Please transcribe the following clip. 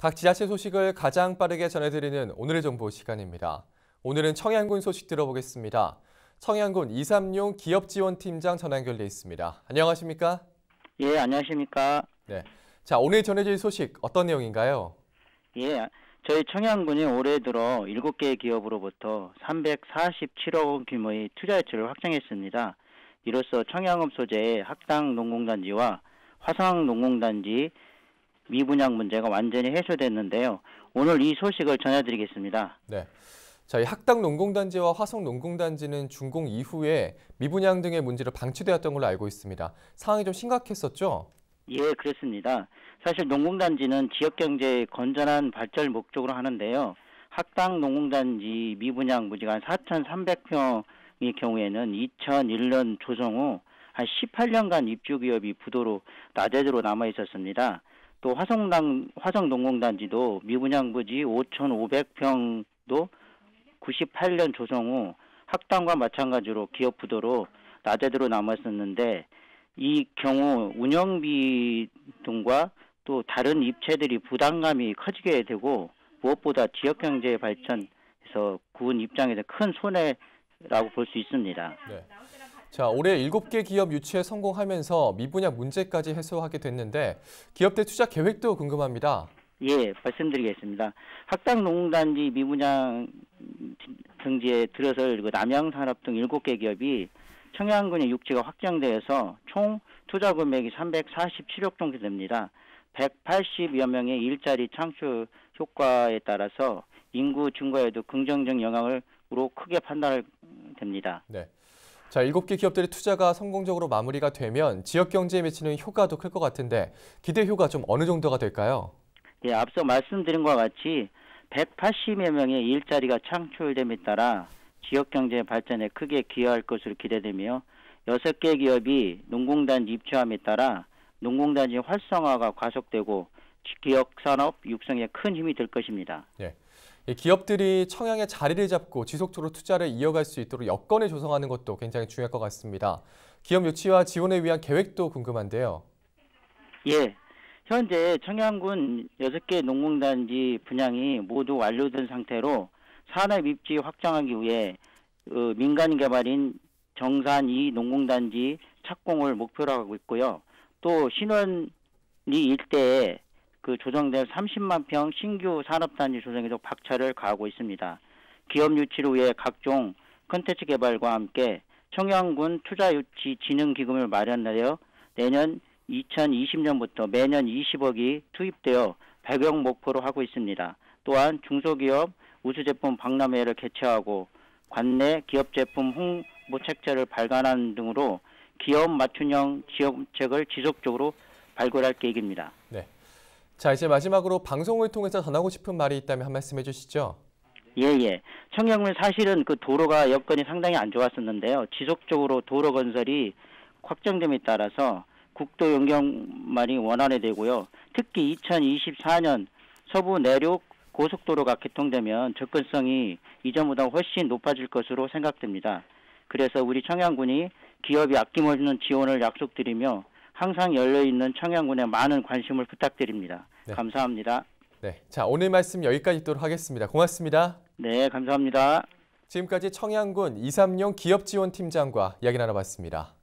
각 지자체 소식을 가장 빠르게 전해드리는 오늘의 정보 시간입니다. 오늘은 청양군 소식 들어보겠습니다. 청양군 이삼용 기업지원팀장 전화 연결돼 있습니다. 안녕하십니까? 예, 안녕하십니까? 네. 자, 오늘 전해질 소식 어떤 내용인가요? 예, 저희 청양군이 올해 들어 7개의 기업으로부터 347억 원 규모의 투자 유치를 확정했습니다. 이로써 청양읍 소재의 학당 농공단지와 화성 농공단지 미분양 문제가 완전히 해소됐는데요. 오늘 이 소식을 전해드리겠습니다. 네. 자, 이 학당 농공단지와 화성 농공단지는 준공 이후에 미분양 등의 문제로 방치되었던 걸로 알고 있습니다. 상황이 좀 심각했었죠? 예, 그렇습니다. 사실 농공단지는 지역경제의 건전한 발전을 목적으로 하는데요. 학당 농공단지 미분양 부지가 한 4,300평의 경우에는 2001년 조성 후 한 18년간 입주기업이 부도로 나대대로 남아 있었습니다. 또 화성 농공단지도 미분양 부지 5,500평도 98년 조성 후 학당과 마찬가지로 기업 부도로 나대대로 남았었는데, 이 경우 운영비 등과 또 다른 입체들이 부담감이 커지게 되고 무엇보다 지역경제 발전에서 군 입장에서 큰 손해라고 볼 수 있습니다. 네. 자, 올해 7개 기업 유치에 성공하면서 미분양 문제까지 해소하게 됐는데 기업들 투자 계획도 궁금합니다. 예, 말씀드리겠습니다. 학당 농공단지 미분양 등지에 들어설 남양산업 등 7개 기업이 청양군의 육지가 확정되어서 총 투자 금액이 347억 정도 됩니다. 180여 명의 일자리 창출 효과에 따라서 인구 증가에도 긍정적 영향으로 크게 판단을 됩니다. 네. 자, 7개 기업들의 투자가 성공적으로 마무리가 되면 지역 경제에 미치는 효과도 클 것 같은데 기대 효과 좀 어느 정도가 될까요? 예, 앞서 말씀드린 것과 같이 180여 명의 일자리가 창출됨에 따라 지역경제 발전에 크게 기여할 것으로 기대되며 6개 기업이 농공단지 입주함에 따라 농공단지 활성화가 가속되고 지역산업 육성에 큰 힘이 될 것입니다. 네. 이 기업들이 청양에 자리를 잡고 지속적으로 투자를 이어갈 수 있도록 여건을 조성하는 것도 굉장히 중요할 것 같습니다. 기업 유치와 지원을 위한 계획도 궁금한데요. 예, 현재 청양군 6개 농공단지 분양이 모두 완료된 상태로 산업 입지 확장하기 위해 민간 개발인 정산 2 농공단지 착공을 목표로 하고 있고요. 또 신원리 일대에 조정된 30만 평 신규 산업단지 조성에도 박차를 가하고 있습니다. 기업 유치를 위해 각종 콘텐츠 개발과 함께 청양군 투자유치진흥기금을 마련하여 내년 2020년부터 매년 20억이 투입되어 100억 목표로 하고 있습니다. 또한 중소기업 우수제품 박람회를 개최하고 관내 기업제품 홍보 책자를 발간하는 등으로 기업 맞춤형 지원책을 지속적으로 발굴할 계획입니다. 네. 자, 이제 마지막으로 방송을 통해서 전하고 싶은 말이 있다면 한 말씀 해주시죠. 예. 청양군 사실은 도로가 여건이 상당히 안 좋았었는데요. 지속적으로 도로 건설이 확정됨에 따라서 국도 연결만이 원활해지고요. 특히 2024년 서부 내륙 고속도로가 개통되면 접근성이 이전보다 훨씬 높아질 것으로 생각됩니다. 그래서 우리 청양군이 기업이 아낌없는 지원을 약속드리며 항상 열려있는 청양군에 많은 관심을 부탁드립니다. 네. 감사합니다. 네, 자, 오늘 말씀 여기까지 듣도록 하겠습니다. 고맙습니다. 네, 감사합니다. 지금까지 청양군 이삼용 기업지원팀장과 이야기 나눠봤습니다.